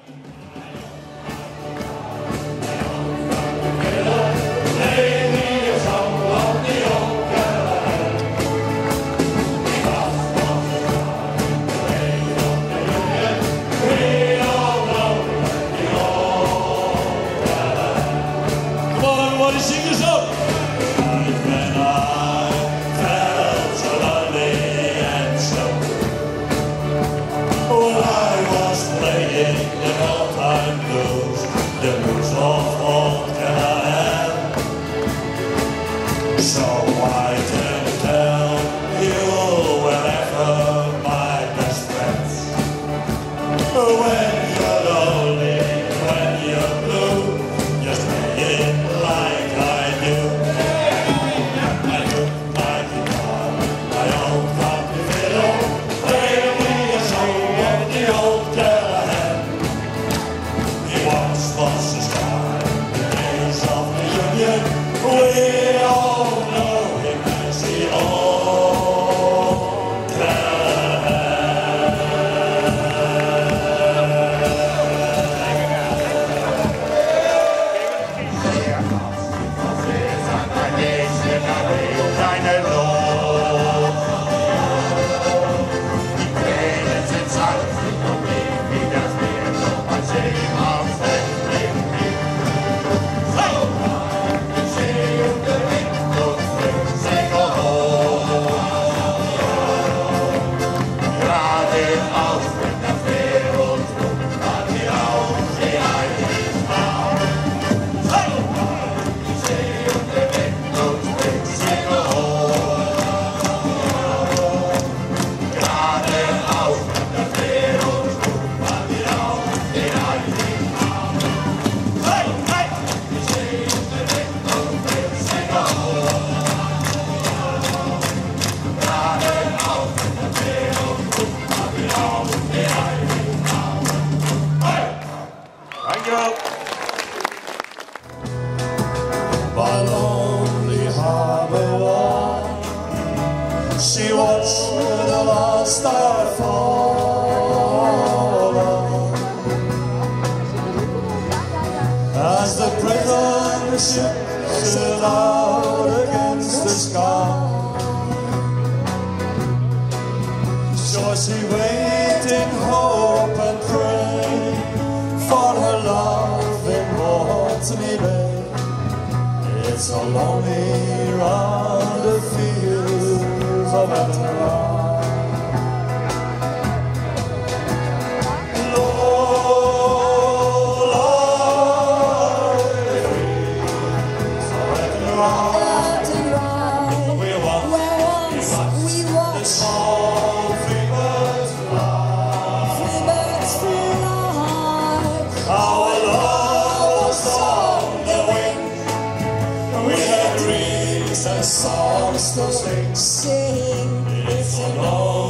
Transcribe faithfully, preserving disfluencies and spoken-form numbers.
So I can tell you wherever my best friends. When you're lonely, when you're blue, just play it like I do. I took my guitar, my old copy fiddle, play me a song of the old Callahan. He once was a star in the days of the Union. We all know him as the old Callahan. Keine Not. Die Tränen sind salzig und lieb wie das Meer, doch man sehen aufs Leben lieb. So! Ich sehe und der Wind und fliegt Segel hoch. Geradeaus, wenn das Meer uns ruft, hat die Augen, die eigentlich auf. So! Ich sehe und der Wind und fliegt Segel hoch. Geradeaus, wenn das Meer uns ruft, hat die Augen, die eigentlich auf. Hey, hey! Ich sehe und der Wind und fliegt Segel hoch. Geradeaus, wenn das Meer uns ruft, hat die Augen, die eigentlich auf. Hey! Danke! By lonely harbor wall, she watched the last star fall as the prison ship sailed out against the sky. So she waiting, hope and pray for her love in Botany Bay. It's so lonely round the fields of Athenry. Songs to sing, sing. It's so long.